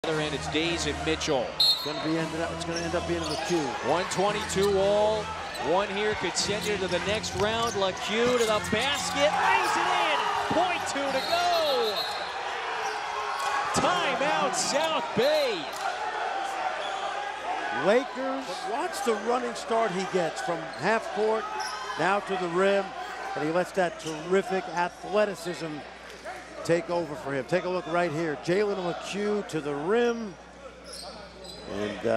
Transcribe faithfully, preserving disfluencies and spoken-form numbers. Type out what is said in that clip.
Other end, it's Days and Mitchell. It's going to be ended up. It's going to end up being a Lecque. one twenty-two all. One here could send you to the next round. Lecque to the basket, lays it in. Point two to go. Timeout, South Bay. Lakers. But watch the running start he gets from half court now to the rim, and he lets that terrific athleticism take over for him. Take a look right here. Jalen Lecque to the rim. And uh,